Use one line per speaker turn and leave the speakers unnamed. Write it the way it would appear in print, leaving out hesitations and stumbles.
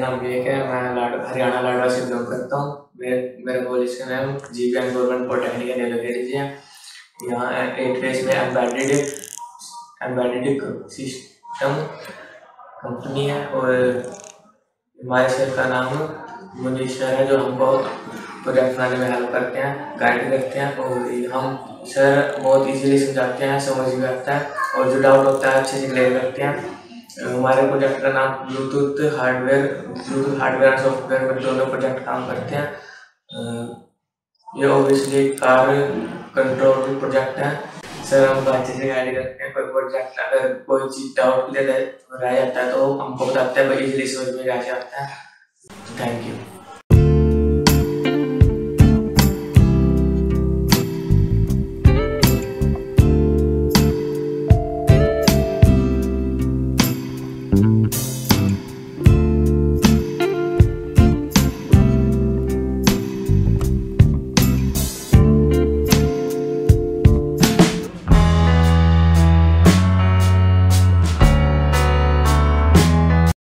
नाम विवेक है। मैं हरियाणा लाडवा से बिलोंग करता हूँ। मेरे कॉलेज का नाम गवर्नमेंट पॉलिटेक्निक निलोखेरी है। यहाँ 8 फेज में एम्बेडेड सिस्टम कंपनी है और हमारे सर का नाम मुनीश सर है, जो हमको प्रोजेक्ट बनाने में हेल्प करते हैं, गाइड करते हैं। और हम सर बहुत इजीली समझाते हैं, समझ में आता है और जो डाउट होता है अच्छे से क्लियर करते हैं। हमारे प्रोजेक्ट का नाम ब्लूटूथ हार्डवेयर और सॉफ्टवेयर पर दोनों प्रोजेक्ट काम करते हैं। ये ऑब्वियसली कार कंट्रोल प्रोजेक्ट है। सर हमको अच्छे से गाइड करते हैं। कोई प्रोजेक्ट अगर कोई चीज डाउट रह जाता है तो हमको बताते हैं, इजीली समझ में आ जाता है। Thank you.